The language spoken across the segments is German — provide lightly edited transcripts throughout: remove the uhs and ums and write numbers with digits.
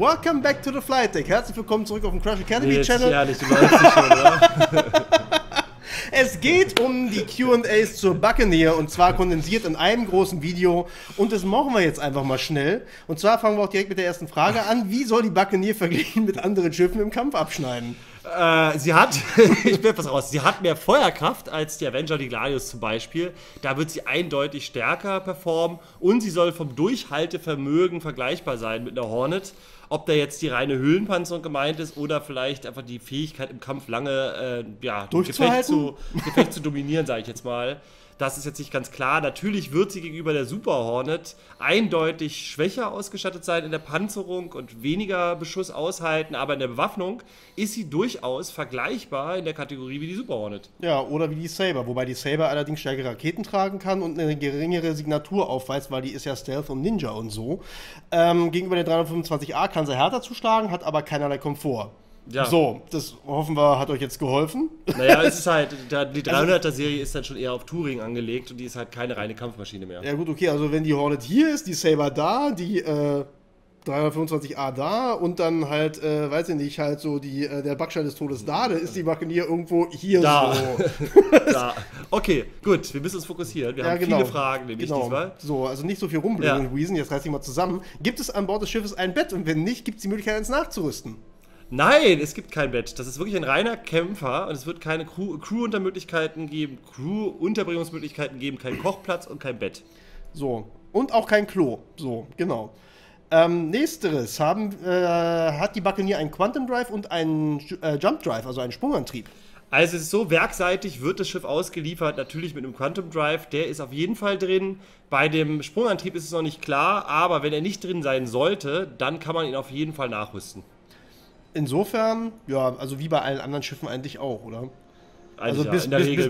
Welcome back to the Flight Deck. Herzlich willkommen zurück auf dem Crash Academy Channel. Ehrlich, du läufst nicht schon, oder? Es geht um die Q&As zur Buccaneer und zwar kondensiert in einem großen Video. Und das machen wir jetzt einfach mal schnell. Und zwar fangen wir auch direkt mit der ersten Frage an. Wie soll die Buccaneer verglichen mit anderen Schiffen im Kampf abschneiden? Sie hat, ich bin etwas raus, sie hat mehr Feuerkraft als die Avenger, die Gladius zum Beispiel. Da wird sie eindeutig stärker performen und sie soll vom Durchhaltevermögen vergleichbar sein mit einer Hornet. Ob da jetzt die reine Höhlenpanzerung gemeint ist oder vielleicht einfach die Fähigkeit im Kampf lange Gefecht zu dominieren, sage ich jetzt mal. Das ist jetzt nicht ganz klar. Natürlich wird sie gegenüber der Super Hornet eindeutig schwächer ausgestattet sein in der Panzerung und weniger Beschuss aushalten, aber in der Bewaffnung ist sie durchaus vergleichbar in der Kategorie wie die Super Hornet. Ja, oder wie die Saber, wobei die Saber allerdings stärkere Raketen tragen kann und eine geringere Signatur aufweist, weil die ist ja Stealth und Ninja und so. Gegenüber der 325A kann sie härter zuschlagen, hat aber keinerlei Komfort. Ja. So, das hoffen wir, hat euch jetzt geholfen. Naja, es ist halt, die 300er-Serie ist dann schon eher auf Touring angelegt und die ist halt keine reine Kampfmaschine mehr. Ja gut, okay, also wenn die Hornet hier ist, die Saber da, die 325A da und dann halt, weiß ich nicht, halt so der Backstein des Todes da, dann ist die Buccaneer irgendwo hier da. So. Da. Okay, gut, wir müssen uns fokussieren. Wir haben viele Fragen, nämlich diesmal. So, also nicht so viel rumblöden und Reason, jetzt reiß ich mal zusammen. Gibt es an Bord des Schiffes ein Bett und wenn nicht, gibt es die Möglichkeit, eins nachzurüsten? Nein, es gibt kein Bett. Das ist wirklich ein reiner Kämpfer und es wird keine Crew-Untermöglichkeiten geben, Crew-Unterbringungsmöglichkeiten geben, keinen Kochplatz und kein Bett. So, und auch kein Klo. So, genau. Nächsteres hat die Buccaneer einen Quantum Drive und einen Jump Drive, also einen Sprungantrieb. Also es ist so, werkseitig wird das Schiff ausgeliefert, natürlich mit einem Quantum Drive, der ist auf jeden Fall drin. Bei dem Sprungantrieb ist es noch nicht klar, aber wenn er nicht drin sein sollte, dann kann man ihn auf jeden Fall nachrüsten. Insofern, ja, also wie bei allen anderen Schiffen eigentlich auch, oder? Also bis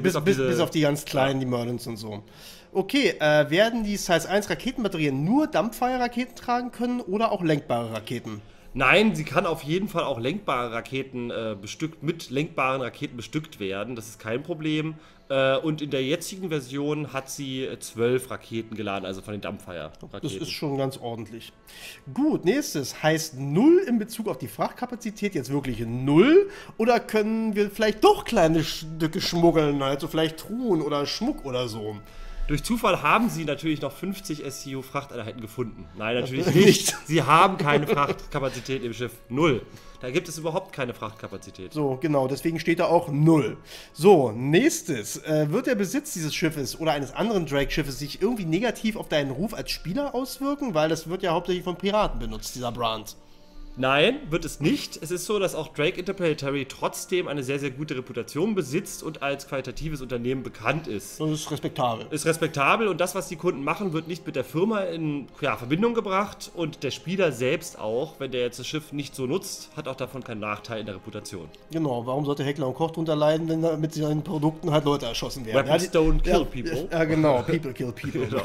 auf die ganz kleinen, ja. Die Merlins und so. Okay, werden die Size 1 Raketenbatterien nur Dampffeuerraketen tragen können oder auch lenkbare Raketen? Nein, sie kann auf jeden Fall auch lenkbare Raketen mit lenkbaren Raketen bestückt werden. Das ist kein Problem. Und in der jetzigen Version hat sie 12 Raketen geladen, also von den Dampffeuerraketen. Das ist schon ganz ordentlich. Gut, nächstes. Heißt 0 in Bezug auf die Frachtkapazität jetzt wirklich 0? Oder können wir vielleicht doch kleine Stücke schmuggeln, halt so vielleicht Truhen oder Schmuck oder so? Durch Zufall haben sie natürlich noch 50 SCU-Frachteinheiten gefunden. Nein, natürlich nicht. Sie haben keine Frachtkapazität im Schiff. 0. Da gibt es überhaupt keine Frachtkapazität. So, genau. Deswegen steht da auch 0. So, nächstes. Wird der Besitz dieses Schiffes oder eines anderen Drake-Schiffes sich irgendwie negativ auf deinen Ruf als Spieler auswirken? Weil das wird ja hauptsächlich von Piraten benutzt, dieser Brand. Nein, wird es nicht. Es ist so, dass auch Drake Interplanetary trotzdem eine sehr, sehr gute Reputation besitzt und als qualitatives Unternehmen bekannt ist. Das ist respektabel. Ist respektabel und das, was die Kunden machen, wird nicht mit der Firma in Verbindung gebracht und der Spieler selbst auch, wenn der jetzt das Schiff nicht so nutzt, hat auch davon keinen Nachteil in der Reputation. Genau, warum sollte Heckler und Koch drunter leiden, wenn da mit seinen Produkten halt Leute erschossen werden? Weapons don't kill people. Ja, genau, people kill people. Genau.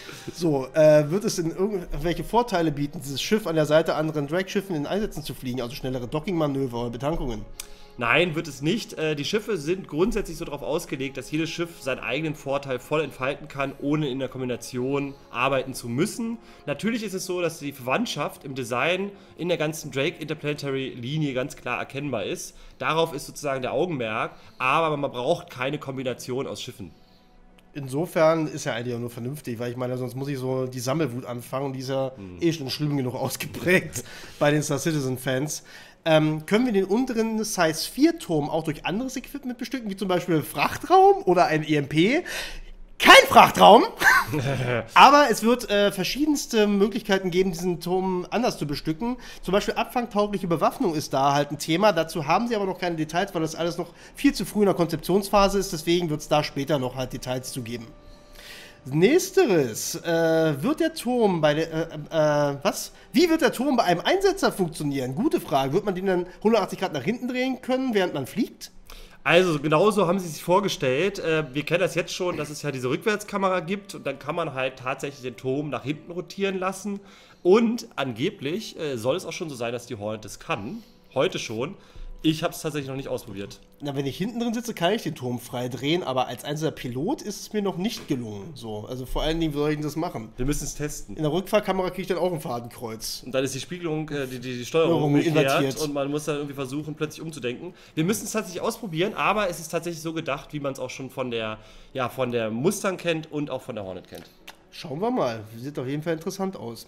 So, wird es in irgendwelche Vorteile bieten, dieses Schiff an der Seite anderen Drake-Schiffen in Einsätzen zu fliegen, also schnellere Dockingmanöver oder Betankungen? Nein, wird es nicht. Die Schiffe sind grundsätzlich so darauf ausgelegt, dass jedes Schiff seinen eigenen Vorteil voll entfalten kann, ohne in der Kombination arbeiten zu müssen. Natürlich ist es so, dass die Verwandtschaft im Design in der ganzen Drake Interplanetary Linie ganz klar erkennbar ist. Darauf ist sozusagen der Augenmerk, aber man braucht keine Kombination aus Schiffen. Insofern ist ja eigentlich auch nur vernünftig, weil ich meine, sonst muss ich so die Sammelwut anfangen und die ist ja schon schlimm genug ausgeprägt bei den Star Citizen-Fans. Können wir den unteren Size 4 Turm auch durch anderes Equipment bestücken, wie zum Beispiel Frachtraum oder ein EMP? Kein Frachtraum! Aber es wird verschiedenste Möglichkeiten geben, diesen Turm anders zu bestücken. Zum Beispiel abfangtaugliche Bewaffnung ist da halt ein Thema. Dazu haben sie aber noch keine Details, weil das alles noch viel zu früh in der Konzeptionsphase ist. Deswegen wird es da später noch halt Details zu geben. Nächsteres. Wird der Turm bei der, Wie wird der Turm bei einem Einsetzer funktionieren? Gute Frage. Wird man den dann 180 Grad nach hinten drehen können, während man fliegt? Also genauso haben sie sich vorgestellt. Wir kennen das jetzt schon, dass es ja diese Rückwärtskamera gibt und dann kann man halt tatsächlich den Turm nach hinten rotieren lassen. Und angeblich soll es auch schon so sein, dass die Hornet das kann. Heute schon. Ich habe es tatsächlich noch nicht ausprobiert. Na, wenn ich hinten drin sitze, kann ich den Turm frei drehen, aber als einzelner Pilot ist es mir noch nicht gelungen. So, also vor allen Dingen, wie soll ich denn das machen? Wir müssen es testen. In der Rückfahrkamera kriege ich dann auch ein Fadenkreuz. Und dann ist die Spiegelung, die Steuerung invertiert und man muss dann irgendwie versuchen, plötzlich umzudenken. Wir müssen es tatsächlich ausprobieren, aber es ist tatsächlich so gedacht, wie man es auch schon von der Mustang kennt und auch von der Hornet kennt. Schauen wir mal. Sieht auf jeden Fall interessant aus.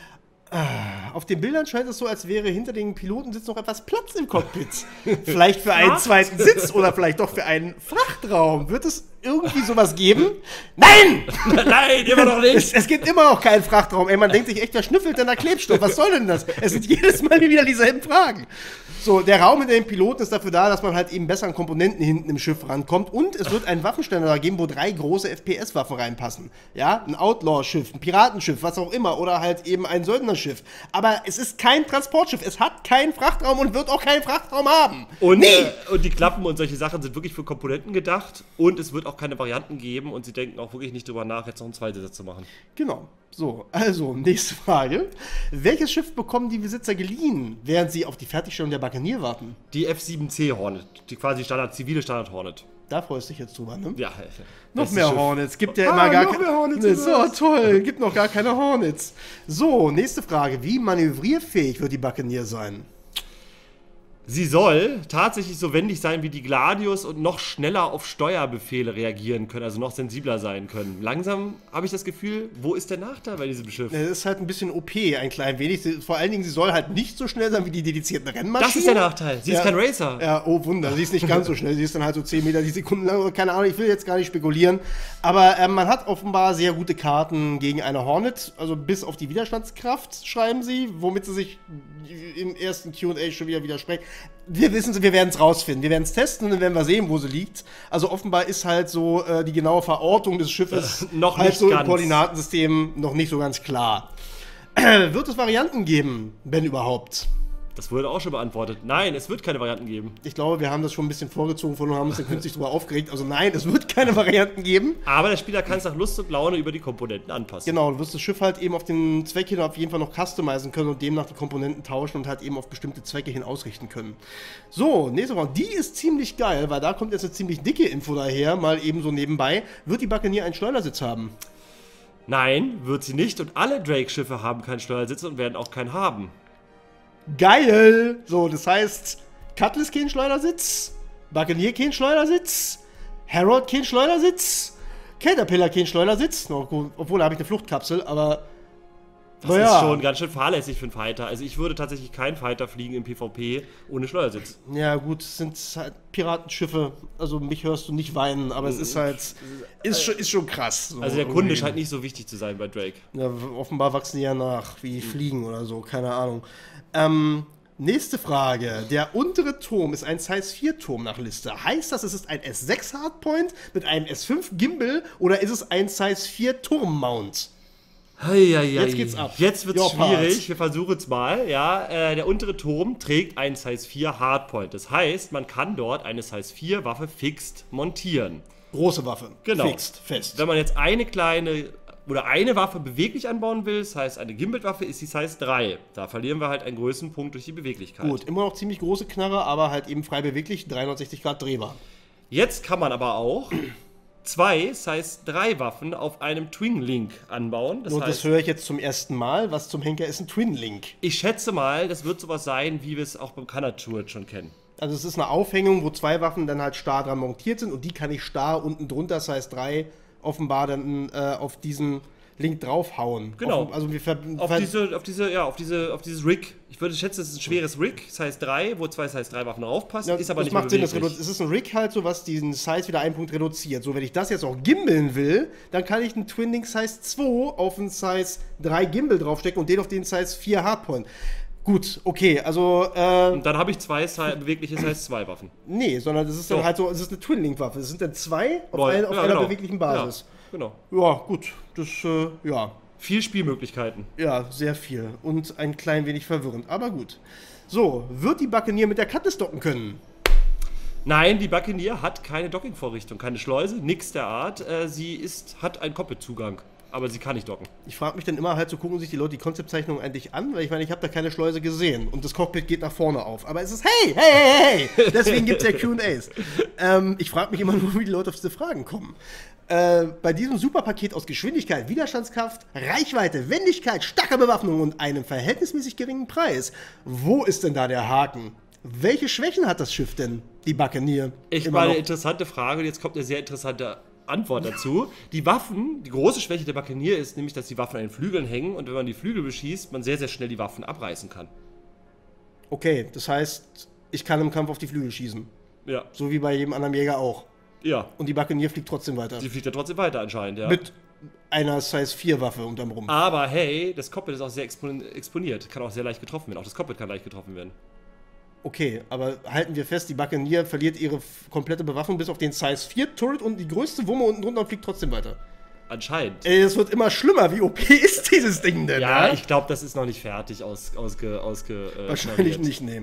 Auf den Bildern scheint es so, als wäre hinter den Pilotensitz noch etwas Platz im Cockpit. Vielleicht für einen zweiten Sitz oder vielleicht doch für einen Frachtraum. Wird es irgendwie sowas geben? Nein! Nein, immer noch nicht! Es gibt immer noch keinen Frachtraum. Ey, man denkt sich echt, wer schnüffelt denn da Klebstoff? Was soll denn das? Es sind jedes Mal wieder dieselben Fragen. So, der Raum hinter dem Piloten ist dafür da, dass man halt eben besser an Komponenten hinten im Schiff rankommt. Und es wird einen Waffenständer da geben, wo 3 große FPS-Waffen reinpassen. Ja, ein Outlaw-Schiff, ein Piratenschiff, was auch immer. Oder halt eben ein Söldnerschiff. Aber es ist kein Transportschiff. Es hat keinen Frachtraum und wird auch keinen Frachtraum haben. Und die Klappen und solche Sachen sind wirklich für Komponenten gedacht. Und es wird auch keine Varianten geben. Und sie denken auch wirklich nicht drüber nach, jetzt noch einen zweiten Sitz zu machen. Genau. So, also, nächste Frage. Welches Schiff bekommen die Besitzer geliehen, während sie auf die Fertigstellung der Buccaneer warten? Die F-7C Hornet, die quasi zivile Standard Hornet. Da freust du dich jetzt drüber, ne? Ja. Noch mehr Schiff. Hornets. Gibt ja immer gar keine Hornets. So, toll. Gibt noch gar keine Hornets. So, nächste Frage. Wie manövrierfähig wird die Buccaneer sein? Sie soll tatsächlich so wendig sein wie die Gladius und noch schneller auf Steuerbefehle reagieren können, also noch sensibler sein können. Langsam habe ich das Gefühl, wo ist der Nachteil bei diesem Schiff? Es ist halt ein bisschen OP, ein klein wenig. Vor allen Dingen, sie soll halt nicht so schnell sein wie die dedizierten Rennmaschinen. Das ist der Nachteil. Sie ist kein Racer. Ja, oh Wunder. Sie ist nicht ganz so schnell. Sie ist dann halt so 10 Meter die Sekunde lang. Keine Ahnung, ich will jetzt gar nicht spekulieren. Aber man hat offenbar sehr gute Karten gegen eine Hornet. Also bis auf die Widerstandskraft, schreiben sie, womit sie sich im ersten Q&A schon wieder widersprechen. Wir wissen, wir werden es rausfinden. Wir werden es testen und dann werden wir sehen, wo sie liegt. Also offenbar ist halt so die genaue Verortung des Schiffes noch halt nicht so ganz. im Koordinatensystem noch nicht so ganz klar. Wird es Varianten geben, wenn überhaupt? Das wurde auch schon beantwortet. Nein, es wird keine Varianten geben. Ich glaube, wir haben das schon ein bisschen vorgezogen von und haben uns dann künstlich darüber aufgeregt. Also nein, es wird keine Varianten geben. Aber der Spieler kann es nach Lust und Laune über die Komponenten anpassen. Genau, du wirst das Schiff halt eben auf den Zweck hin auf jeden Fall noch customizen können und demnach die Komponenten tauschen und halt eben auf bestimmte Zwecke hin ausrichten können. So, nächste Frage. Die ist ziemlich geil, weil da kommt jetzt eine ziemlich dicke Info daher, mal eben so nebenbei. Wird die Buccaneer einen Schleudersitz haben? Nein, wird sie nicht. Und alle Drake-Schiffe haben keinen Schleudersitz und werden auch keinen haben. Geil! So, das heißt, Cutlass kein Schleudersitz, Buccaneer kein Schleudersitz, Herald kein Schleudersitz, Caterpillar kein Schleudersitz, obwohl da habe ich eine Fluchtkapsel, aber das ist schon ganz schön fahrlässig für einen Fighter. Also ich würde tatsächlich keinen Fighter fliegen im PvP ohne Schleudersitz. Ja gut, es sind halt Piratenschiffe, also mich hörst du nicht weinen, aber es ist halt, ist schon krass. So also der Kunde scheint nicht so wichtig zu sein bei Drake. Ja, offenbar wachsen die ja nach, wie die fliegen oder so, keine Ahnung. Nächste Frage. Der untere Turm ist ein Size 4 Turm nach Liste. Heißt das, es ist ein S6 Hardpoint mit einem S5 Gimbal oder ist es ein Size 4 Turm-Mount? Jetzt geht's ab. Jetzt wird's schwierig. Wir versuchen es mal. Ja, der untere Turm trägt einen Size 4 Hardpoint. Das heißt, man kann dort eine Size 4 Waffe fixed montieren. Große Waffe. Genau. Fixed, fest. Wenn man jetzt eine kleine oder eine Waffe beweglich anbauen will, das heißt eine Gimbal-Waffe, ist die Size 3. Da verlieren wir halt einen Größenpunkt durch die Beweglichkeit. Gut, immer noch ziemlich große Knarre, aber halt eben frei beweglich, 360 Grad drehbar. Jetzt kann man aber auch 2 Size 3 Waffen auf einem Twin Link anbauen. Das höre ich jetzt zum ersten Mal. Was zum Henker ist ein Twin Link? Ich schätze mal, das wird sowas sein, wie wir es auch beim Kanat-Turret schon kennen. Also es ist eine Aufhängung, wo 2 Waffen dann halt starr dran montiert sind und die kann ich starr unten drunter, Size 3, offenbar dann auf diesen Link draufhauen. Genau. Also auf dieses Rig. Ich würde schätzen, es ist ein schweres Rig, Size 3, wo 2 Size 3 Waffen draufpassen. Ja, ist aber das nicht macht Sinn, beweglich. es ist ein Rig halt so, was diesen Size wieder einen Punkt reduziert. So, wenn ich das jetzt auch gimbeln will, dann kann ich einen Twin Link Size 2 auf einen Size 3 Gimbal draufstecken und den auf den Size 4 Hardpoint. Gut, okay, also und dann habe ich 2 bewegliche Size 2 Waffen. Nee, sondern das ist dann halt so, es ist eine Twin Link Waffe. Es sind dann 2 auf einer beweglichen Basis. Ja, genau. Ja, gut, das, ja. Viel Spielmöglichkeiten. Ja, sehr viel. Und ein klein wenig verwirrend, aber gut. So, wird die Buccaneer mit der Cutlass docken können? Nein, die Buccaneer hat keine Dockingvorrichtung, keine Schleuse, nix der Art. Sie hat einen Cockpit-Zugang. aber sie kann nicht docken. Ich frage mich dann immer halt, so gucken sich die Leute die Konzeptzeichnung eigentlich an, weil ich meine, ich habe da keine Schleuse gesehen und das Cockpit geht nach vorne auf. Aber es ist, hey! Deswegen gibt es ja Q&As. Ich frage mich immer nur, wie die Leute auf diese Fragen kommen. Bei diesem Superpaket aus Geschwindigkeit, Widerstandskraft, Reichweite, Wendigkeit, starker Bewaffnung und einem verhältnismäßig geringen Preis, wo ist denn da der Haken? Welche Schwächen hat das Schiff denn, die Buccaneer? Ich meine, eine interessante Frage und jetzt kommt eine sehr interessante Antwort dazu. Die Waffen, die große Schwäche der Buccaneer ist nämlich, dass die Waffen an den Flügeln hängen und wenn man die Flügel beschießt, man sehr, sehr schnell die Waffen abreißen kann. Okay, das heißt, ich kann im Kampf auf die Flügel schießen. Ja. So wie bei jedem anderen Jäger auch. Ja. Und die Buccaneer fliegt trotzdem weiter. Die fliegt ja trotzdem weiter anscheinend, ja. Mit einer Size 4 Waffe unterm Rum. Aber hey, das Cockpit ist auch sehr exponiert. Kann auch sehr leicht getroffen werden. Auch das Cockpit kann leicht getroffen werden. Okay, aber halten wir fest, die Buccaneer verliert ihre komplette Bewaffnung bis auf den Size 4 Turret und die größte Wumme unten drunter und fliegt trotzdem weiter. Anscheinend. Es wird immer schlimmer. Wie OP ist dieses Ding denn? Ja, ich glaube, das ist noch nicht fertig wahrscheinlich nicht, nee.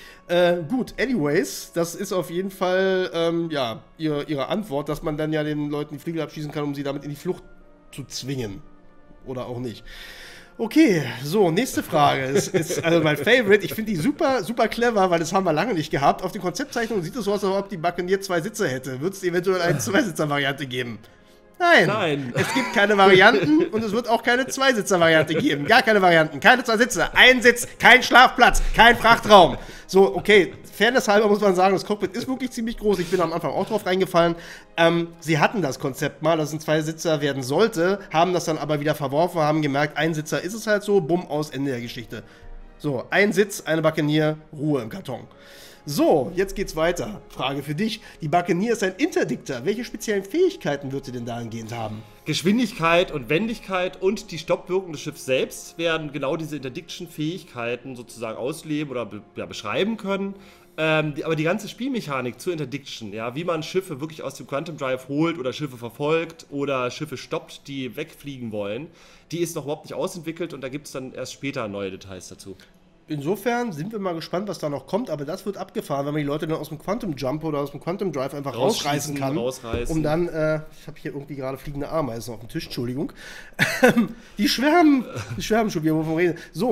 Gut, anyways, das ist auf jeden Fall ihre Antwort, dass man dann ja den Leuten die Flügel abschießen kann, um sie damit in die Flucht zu zwingen. Oder auch nicht. Okay, so, nächste Frage. ist also mein Favorite. Ich finde die super, super clever, weil das haben wir lange nicht gehabt. Auf den Konzeptzeichnungen sieht es so aus, als ob die Buccaneer 2 Sitze hätte. Wird es eventuell eine Zweisitzer-Variante geben? Nein. Es gibt keine Varianten und es wird auch keine Zweisitzer-Variante geben. Gar keine Varianten. Keine 2 Sitze. Ein Sitz, kein Schlafplatz, kein Frachtraum. So, okay. Fairness halber muss man sagen, das Cockpit ist wirklich ziemlich groß. Ich bin am Anfang auch drauf reingefallen. Sie hatten das Konzept mal, dass es ein Zweisitzer werden sollte, haben das dann aber wieder verworfen, haben gemerkt, ein Sitzer ist es halt so, bumm, aus, Ende der Geschichte. So, ein Sitz, eine Buccaneer, Ruhe im Karton. So, jetzt geht's weiter. Frage für dich. Die Buccaneer ist ein Interdiktor. Welche speziellen Fähigkeiten wird sie denn dahingehend haben? Geschwindigkeit und Wendigkeit und die Stoppwirkung des Schiffs selbst werden genau diese Interdiction-Fähigkeiten sozusagen ausleben oder beschreiben können. Aber die ganze Spielmechanik zur Interdiction, ja, wie man Schiffe wirklich aus dem Quantum Drive holt oder Schiffe verfolgt oder Schiffe stoppt, die wegfliegen wollen, die ist noch überhaupt nicht ausentwickelt und da gibt es dann erst später neue Details dazu. Insofern sind wir mal gespannt, was da noch kommt, aber das wird abgefahren, wenn man die Leute dann aus dem Quantum Jump oder aus dem Quantum Drive einfach rausreißen kann. Um dann, ich habe hier irgendwie gerade fliegende Ameisen auf dem Tisch, Entschuldigung. Die schwärmen schon wieder, wovon reden. So,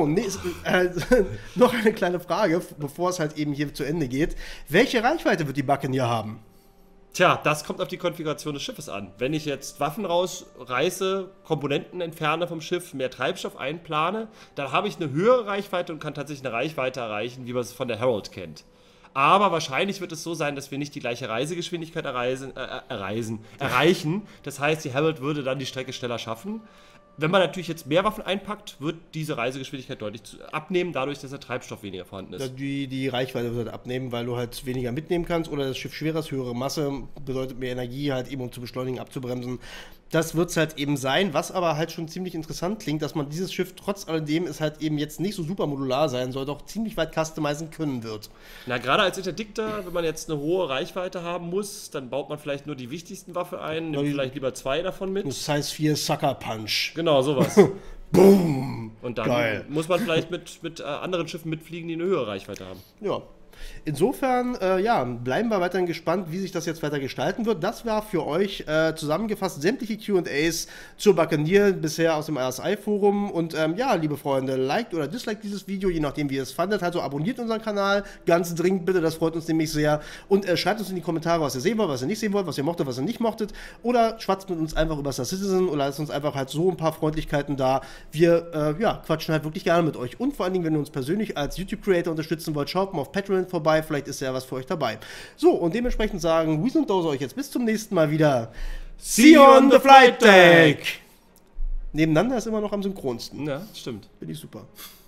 noch eine kleine Frage, bevor es halt eben hier zu Ende geht. Welche Reichweite wird die Buccaneer haben? Tja, das kommt auf die Konfiguration des Schiffes an. Wenn ich jetzt Waffen rausreiße, Komponenten entferne vom Schiff, mehr Treibstoff einplane, dann habe ich eine höhere Reichweite und kann tatsächlich eine Reichweite erreichen, wie man es von der Herald kennt. Aber wahrscheinlich wird es so sein, dass wir nicht die gleiche Reisegeschwindigkeit erreichen. Das heißt, die Herald würde dann die Strecke schneller schaffen. Wenn man natürlich jetzt mehr Waffen einpackt, wird diese Reisegeschwindigkeit deutlich abnehmen, dadurch, dass der Treibstoff weniger vorhanden ist. Die Reichweite wird halt abnehmen, weil du halt weniger mitnehmen kannst oder das Schiff schwerer ist, höhere Masse bedeutet mehr Energie, halt eben um zu beschleunigen, abzubremsen. Das wird es halt eben sein, was aber halt schon ziemlich interessant klingt, dass man dieses Schiff trotz alledem es halt eben jetzt nicht so super modular sein soll, doch ziemlich weit customizen können wird. Na, gerade als Interdiktor, wenn man jetzt eine hohe Reichweite haben muss, dann baut man vielleicht nur die wichtigsten Waffen ein, nimmt vielleicht lieber 2 davon mit. Size 4 Sucker Punch. Genau, sowas. Boom! Und dann muss man vielleicht mit anderen Schiffen mitfliegen, die eine höhere Reichweite haben. Ja. Insofern, bleiben wir weiterhin gespannt, wie sich das jetzt weiter gestalten wird. Das war für euch zusammengefasst sämtliche Q&As zur Buccaneer bisher aus dem RSI-Forum. Und liebe Freunde, liked oder disliked dieses Video, je nachdem, wie ihr es fandet. Also abonniert unseren Kanal, ganz dringend bitte, das freut uns nämlich sehr. Und schreibt uns in die Kommentare, was ihr sehen wollt, was ihr nicht sehen wollt, was ihr mochtet, was ihr nicht mochtet. Oder schwatzt mit uns einfach über Star Citizen oder lasst uns einfach halt so ein paar Freundlichkeiten da. Wir quatschen halt wirklich gerne mit euch. Und vor allen Dingen, wenn ihr uns persönlich als YouTube-Creator unterstützen wollt, schaut mal auf Patreon vorbei, vielleicht ist ja was für euch dabei. So, und dementsprechend sagen Wies und Dose euch jetzt bis zum nächsten Mal wieder. See you on the flight deck! Nebeneinander ist immer noch am synchronsten. Ja, stimmt. Bin ich super.